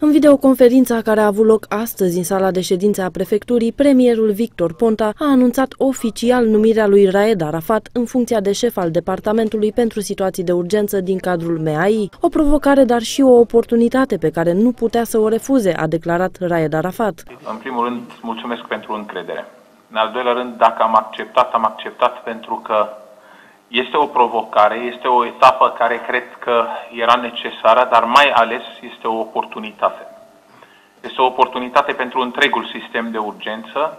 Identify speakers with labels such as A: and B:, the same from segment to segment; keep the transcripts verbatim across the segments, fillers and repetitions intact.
A: În videoconferința care a avut loc astăzi în sala de ședințe a prefecturii, premierul Victor Ponta a anunțat oficial numirea lui Raed Arafat în funcția de șef al Departamentului pentru Situații de Urgență din cadrul M A I. O provocare, dar și o oportunitate pe care nu putea să o refuze, a declarat Raed Arafat.
B: În primul rând, mulțumesc pentru încredere. În al doilea rând, dacă am acceptat, am acceptat pentru că este o provocare, este o etapă care cred că era necesară, dar mai ales este o oportunitate. Este o oportunitate pentru întregul sistem de urgență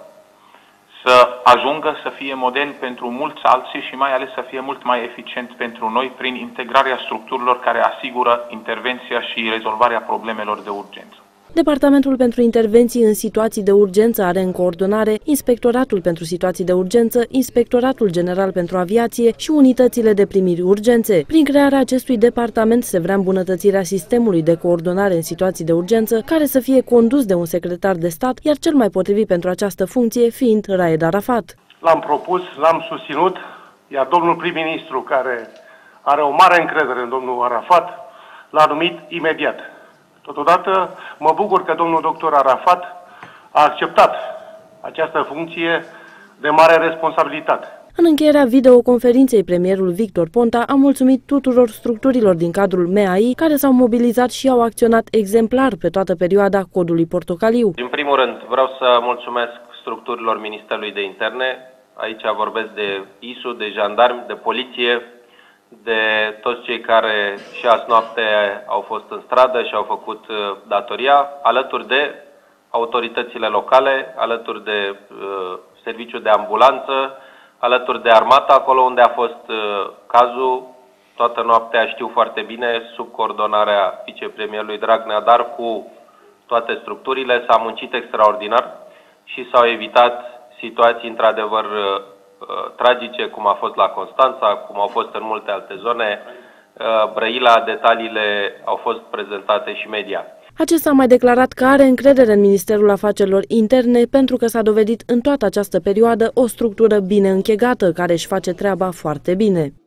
B: să ajungă să fie model pentru mulți alții și mai ales să fie mult mai eficient pentru noi prin integrarea structurilor care asigură intervenția și rezolvarea problemelor de urgență.
A: Departamentul pentru intervenții în situații de urgență are în coordonare Inspectoratul pentru situații de urgență, Inspectoratul General pentru Aviație și unitățile de primiri urgențe. Prin crearea acestui departament se vrea îmbunătățirea sistemului de coordonare în situații de urgență, care să fie condus de un secretar de stat, iar cel mai potrivit pentru această funcție fiind Raed Arafat.
C: L-am propus, l-am susținut, iar domnul prim-ministru, care are o mare încredere în domnul Arafat, l-a numit imediat. Totodată mă bucur că domnul doctor Arafat a acceptat această funcție de mare responsabilitate.
A: În încheierea videoconferinței, premierul Victor Ponta a mulțumit tuturor structurilor din cadrul M A I care s-au mobilizat și au acționat exemplar pe toată perioada Codului Portocaliu.
D: În primul rând vreau să mulțumesc structurilor Ministerului de Interne, aici vorbesc de I S U, de jandarmi, de poliție, de toți cei care și azi noapte au fost în stradă și au făcut datoria, alături de autoritățile locale, alături de uh, serviciul de ambulanță, alături de armată, acolo unde a fost uh, cazul, toată noaptea știu foarte bine, sub coordonarea vicepremierului Dragnea, dar cu toate structurile s-a muncit extraordinar și s-au evitat situații într-adevăr uh, tragice, cum a fost la Constanța, cum au fost în multe alte zone. Brăila, detaliile au fost prezentate și media.
A: Acesta a mai declarat că are încredere în Ministerul Afacerilor Interne pentru că s-a dovedit în toată această perioadă o structură bine închegată, care își face treaba foarte bine.